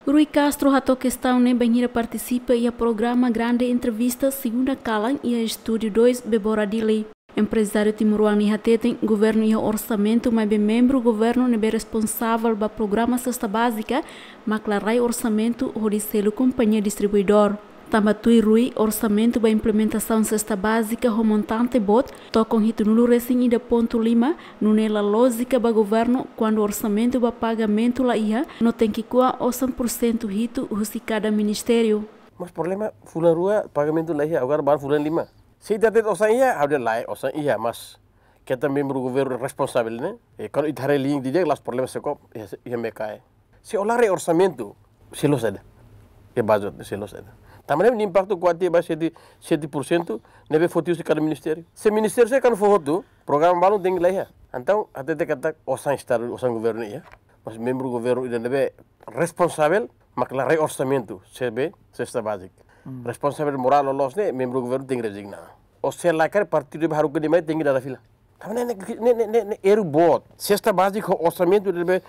Rui Castro ratou questão nem banheira participa e a programa Grande Entrevista Segunda Calan e a Estúdio 2 Beboradili. Empresário Timuruan Nihateten, governo e orçamento, mas bem membro governo não é responsável pelo programa Cesta Básica, mas clarai orçamento rodicelo companhia distribuidor. Tamatui Rui, orçamento para implementação Cesta Básica, o montante bot, tocam hito nulo recém ida ponto lima, não é a lógica para governo, quando o orçamento para pagamento lá ia, não tem que coar 100% hito de cada ministério. Mas problema, fulan rua, pagamento lá ia, agora baru fulan lima. Se tidak osan ia, ada lain osan ia, mas kita membro governo responsável, né? E quando itu hari link dia, las problemas sekop, ia mekai. Se olhar orçamento, selos ada, e budget selos ada. Também o impacto quanto vai ser de 7%, neve fotius de cada ministério. Se ministério se kan foto, programa balu tem lá ia. Então, até te kata osan estar osan governo ia, mas membro governo ida neve responsável, mas lá orçamento, CB, cesta básica. Responsável moral los ne membro governo tem que resignar. Ou se lá quer partido baru que demais tem que dar fila. Também ne eru bot. Cesta básica orçamento deve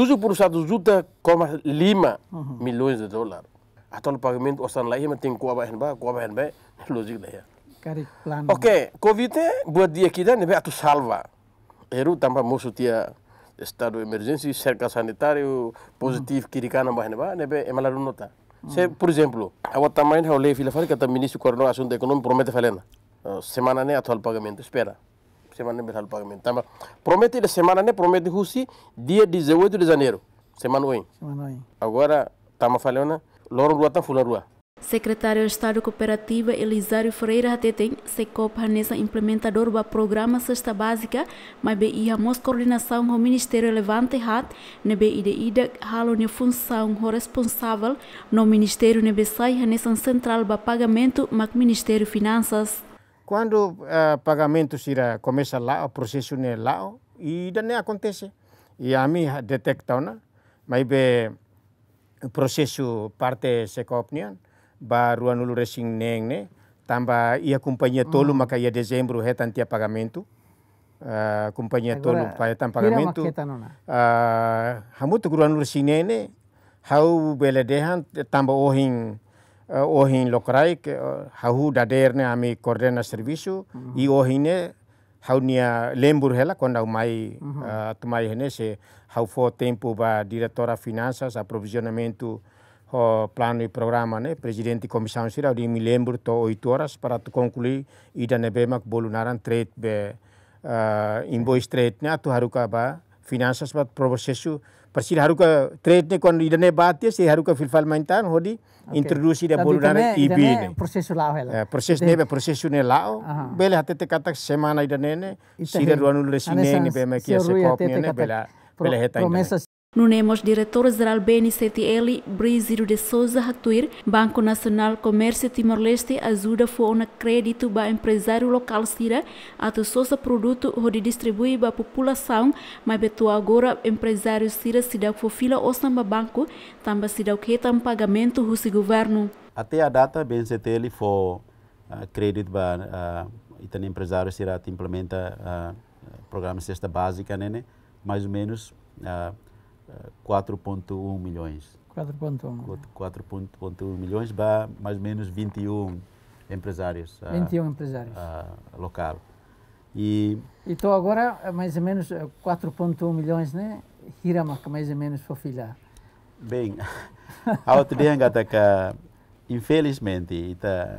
12,5 milhões de dólares. Atau pagamento orçan lá ia tem coaba henba, logik lah ya. Oke, Covid buat dia kita nebe atu salva. Eru tambah musuh tia estado emergency, cerca sanitário positif kiri kanan bah henba nebe emalaru nota. Por exemplo, awat tamanho hau lei fila fala que ministro coordenador assunto econômico promete falena. Semana ne atual pagamento, espera. Semana ne atual pagamento. Tamba promete de semana ne promete husi dia 18 de janeiro. Semana oi. Agora tama falena lorong rua ta fulan rua. Secretário de Estado Cooperativa Elisário Ferreira Hateteng, Secop nessa implementador do programa Cesta Básica, mas be ia mos coordenação com o Ministério Levante Hat, nebe ida halo ne função responsável no Ministério nebe sai nessa central ba pagamento mak Ministério Finanças. Quando pagamento sira começa lá, o processo ne lá, e daí acontece. E a mim detecta na, mas be processo parte Secop nian. Baru anulu racing neng ne tambah ia companhia tolo maka ia dezembro hetan tia pagamento companhia tolo hetan pagamento hamutu guru anulu racing ne hau beledehan tambah ohin lokrai hau dader ne ami koordena serviço e ohin ne hau nia lembur hela quando mai tumai hene se hau for tempo ba diretora finanças aprovisionamento o plano e programa, né? Presidente e comissão será de me lembro to 8 horas para concluir e da nebemak bolunaran trade be invoice trade né? Tu haruka ba finanças ba processo persil haruka trade né quando ida ne batia se haruka filfal maintan hodi introduce da bolunaran IB né? Processo lá ela. Processo ne be processo ne lá bela hatete kata semana ida ne sira ruanul resine ne be makia se kopnya ne bela hetain. Nunemos diretor-geral BNCTL, Brígido de Souza Hatuir, Banco Nacional Comércio Timor-Leste ajuda a crédito para empresário local Sira, a sosa produto onde distribui para a população, mas beto agora empresário Sira se dá for fila ou samba banco, também se dá o que tam pagamento do governo. Até a data BNCTL for crédito para o empresário Sira implementa programa Cesta Básica, né? Mais ou menos 4,1 milhões. 4,1 milhões para mais ou menos 21 empresários. 21 empresários. Local. E então agora mais ou menos 4,1 milhões, né? Hiramak mais ou menos for filar. Bem, a outra dia que infelizmente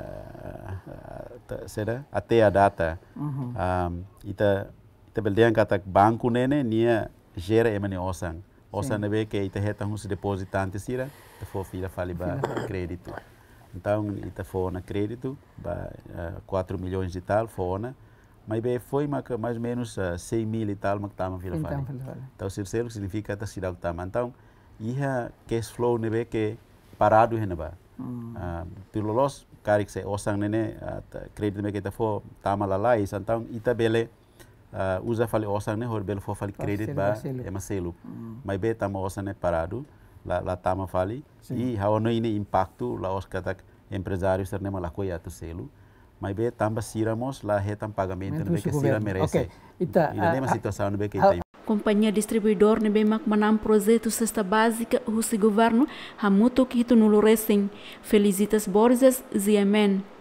será até a data ita beldean kata banco nene nia gera emane osan nebe que ita heta uns depositantes sira te for fila fali ba crédito. Então ita for na crédito ba 4 milhões de tal fona, mas be foi mais ou menos 6 mil e tal mak tama fila fali. Então selo significa ta sira tama. Então iha cash flow nebe que parado hena ba. Pilolos karik se osan nene crédito me que ita for tama lalai então ita bele usa fali osan ne horbel for fali credit ba ema selo mas be tama osan ne parado la tama fali e how no ini impacto la os katak empresários ser ne malakoya to selo mas be tamba siramos la hetam pagamento ne que sira merece ita ina uma situação ne be que Companhia distribuidor nebe mak manam projeto cesta básica o governo hamuto que hitu nulo recém. Felicitas Borges, Ziemen.